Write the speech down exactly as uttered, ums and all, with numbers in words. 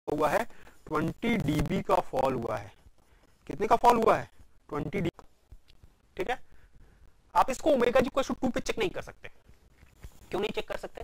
हुआ है twenty dB का फॉल हुआ है। कितने का फॉल हुआ है? Twenty dB. ठीक है, आप इसको omega g equal to two पे चेक नहीं कर सकते। क्यों नहीं चेक कर सकते?